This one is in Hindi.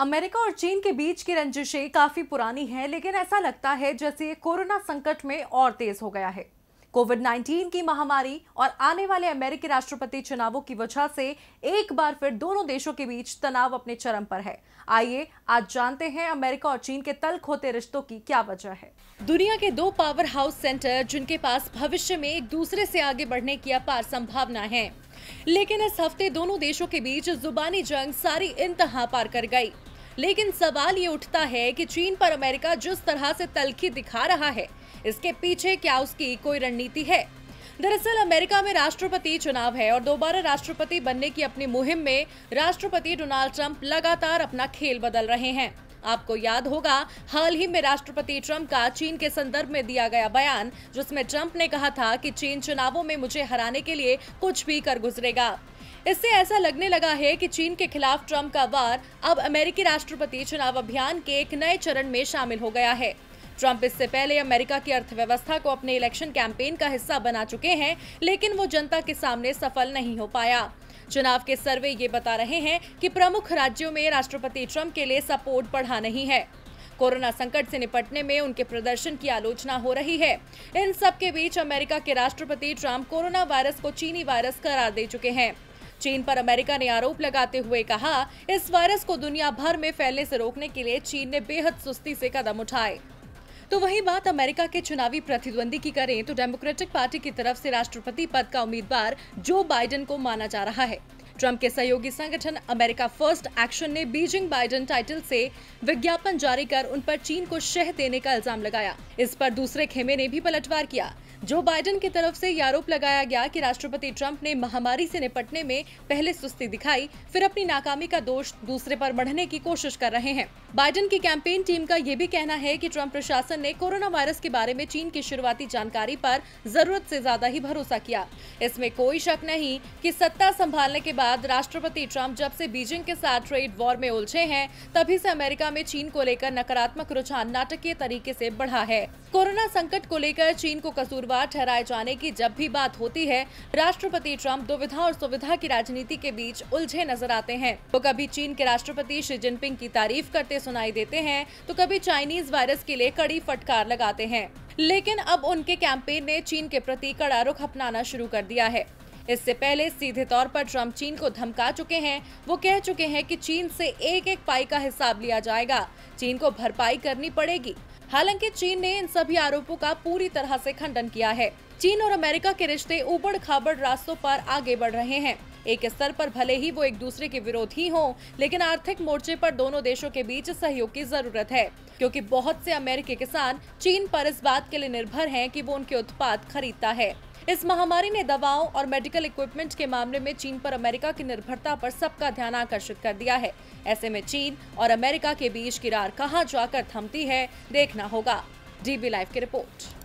अमेरिका और चीन के बीच की रंजिशें काफी पुरानी हैं, लेकिन ऐसा लगता है जैसे कोरोना संकट में और तेज हो गया है। कोविड-19 की महामारी और आने वाले अमेरिकी राष्ट्रपति चुनावों की वजह से एक बार फिर दोनों देशों के बीच तनाव अपने चरम पर है। आइए आज जानते हैं अमेरिका और चीन के तल्ख होते रिश्तों की क्या वजह है। दुनिया के दो पावर हाउस सेंटर जिनके पास भविष्य में एक दूसरे से आगे बढ़ने की अपार संभावना है, लेकिन इस हफ्ते दोनों देशों के बीच जुबानी जंग सारी इंतहा पार कर गई। लेकिन सवाल ये उठता है कि चीन पर अमेरिका जिस तरह से तल्खी दिखा रहा है, इसके पीछे क्या उसकी कोई रणनीति है। दरअसल अमेरिका में राष्ट्रपति चुनाव है और दोबारा राष्ट्रपति बनने की अपनी मुहिम में राष्ट्रपति डोनाल्ड ट्रंप लगातार अपना खेल बदल रहे हैं। आपको याद होगा, हाल ही में राष्ट्रपति ट्रंप का चीन के संदर्भ में दिया गया बयान, जिसमें ट्रंप ने कहा था कि चीन चुनावों में मुझे हराने के लिए कुछ भी कर गुजरेगा। इससे ऐसा लगने लगा है कि चीन के खिलाफ ट्रंप का वार अब अमेरिकी राष्ट्रपति चुनाव अभियान के एक नए चरण में शामिल हो गया है। ट्रंप इससे पहले अमेरिका की अर्थव्यवस्था को अपने इलेक्शन कैंपेन का हिस्सा बना चुके हैं, लेकिन वो जनता के सामने सफल नहीं हो पाया। चुनाव के सर्वे ये बता रहे हैं कि प्रमुख राज्यों में राष्ट्रपति ट्रंप के लिए सपोर्ट बढ़ा नहीं है। कोरोना संकट से निपटने में उनके प्रदर्शन की आलोचना हो रही है। इन सब के बीच अमेरिका के राष्ट्रपति ट्रंप कोरोना वायरस को चीनी वायरस करार दे चुके हैं। चीन पर अमेरिका ने आरोप लगाते हुए कहा, इस वायरस को दुनिया भर में फैलने से रोकने के लिए चीन ने बेहद सुस्ती से कदम उठाए। तो वही बात अमेरिका के चुनावी प्रतिद्वंदी की करें तो डेमोक्रेटिक पार्टी की तरफ से राष्ट्रपति पद का उम्मीदवार जो बाइडेन को माना जा रहा है। ट्रंप के सहयोगी संगठन अमेरिका फर्स्ट एक्शन ने बीजिंग बाइडेन टाइटल से विज्ञापन जारी कर उन पर चीन को शह देने का इल्जाम लगाया। इस पर दूसरे खेमे ने भी पलटवार किया। जो बाइडेन की तरफ से यह आरोप लगाया गया कि राष्ट्रपति ट्रंप ने महामारी से निपटने में पहले सुस्ती दिखाई, फिर अपनी नाकामी का दोष दूसरे पर बढ़ने की कोशिश कर रहे हैं। बाइडेन की कैंपेन टीम का यह भी कहना है कि ट्रंप प्रशासन ने कोरोना वायरस के बारे में चीन की शुरुआती जानकारी पर जरूरत से ज्यादा ही भरोसा किया। इसमें कोई शक नहीं कि सत्ता संभालने के बाद राष्ट्रपति ट्रंप जब से बीजिंग के साथ ट्रेड वॉर में उलझे हैं, तभी से अमेरिका में चीन को लेकर नकारात्मक रुझान नाटकीय तरीके से बढ़ा है। कोरोना संकट को लेकर चीन को कसूरवार ठहराए जाने की जब भी बात होती है, राष्ट्रपति ट्रंप दुविधा और सुविधा की राजनीति के बीच उलझे नजर आते हैं। तो कभी चीन के राष्ट्रपति शी जिनपिंग की तारीफ करते सुनाई देते हैं, तो कभी चाइनीज वायरस के लिए कड़ी फटकार लगाते हैं। लेकिन अब उनके कैंपेन ने चीन के प्रति कड़ा रुख अपनाना शुरू कर दिया है। इससे पहले सीधे तौर पर ट्रंप चीन को धमका चुके हैं। वो कह चुके हैं कि चीन से एक एक पाई का हिसाब लिया जाएगा, चीन को भरपाई करनी पड़ेगी। हालांकि चीन ने इन सभी आरोपों का पूरी तरह से खंडन किया है। चीन और अमेरिका के रिश्ते ऊबड़ खाबड़ रास्तों पर आगे बढ़ रहे हैं। एक स्तर पर भले ही वो एक दूसरे के विरोधी हों, लेकिन आर्थिक मोर्चे पर दोनों देशों के बीच सहयोग की जरूरत है, क्योंकि बहुत से अमेरिकी किसान चीन पर इस बात के लिए निर्भर हैं कि वो उनके उत्पाद खरीदता है। इस महामारी ने दवाओं और मेडिकल इक्विपमेंट के मामले में चीन पर अमेरिका की निर्भरता पर सबका ध्यान आकर्षित कर दिया है। ऐसे में चीन और अमेरिका के बीच की रार कहां जाकर थमती है, देखना होगा। डीबी लाइव की रिपोर्ट।